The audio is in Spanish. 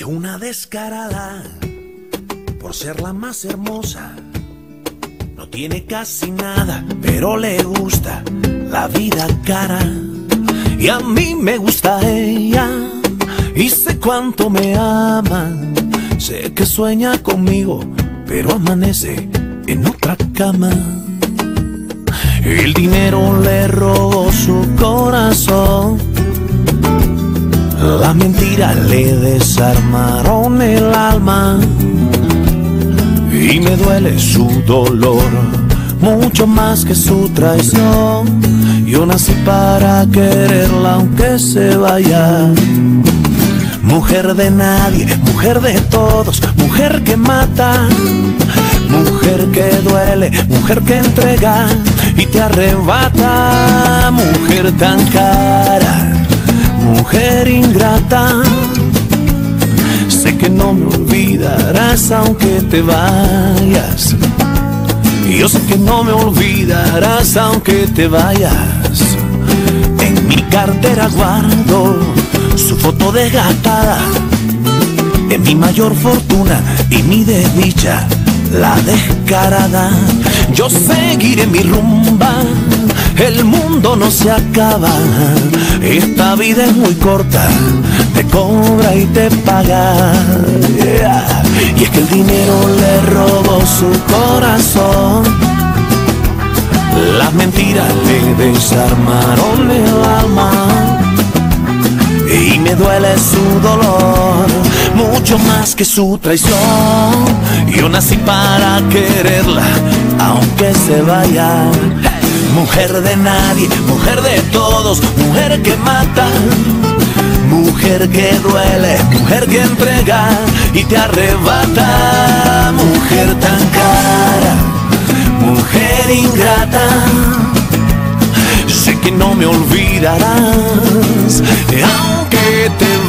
Es una descarada por ser la más hermosa. No tiene casi nada, pero le gusta la vida cara. Y a mí me gusta ella, y sé cuánto me ama. Sé que sueña conmigo, pero amanece en otra cama. El dinero le robó su corazón, la mentira le desarmaron el alma. Y me duele su dolor, mucho más que su traición. Yo nací para quererla aunque se vaya. Mujer de nadie, mujer de todos, mujer que mata, mujer que duele, mujer que entrega y te arrebata. Mujer tan cara, mujer ingrata. Sé que no me olvidarás aunque te vayas. Yo sé que no me olvidarás aunque te vayas. En mi cartera guardo su foto desgastada. Es mi mayor fortuna y mi desdicha, la descarada. Yo seguiré mi rumba, el mundo no se acaba. Esta vida es muy corta, te cobra y te paga. Yeah. Y es que el dinero le robó su corazón, las mentiras le desarmaron el alma. Y me duele su dolor, mucho más que su traición. Yo nací para quererla, aunque se vaya. Mujer de nadie, mujer de todos, mujer que mata, mujer que duele, mujer que entrega y te arrebata. Mujer tan cara, mujer ingrata. Sé que no me olvidarás, aunque te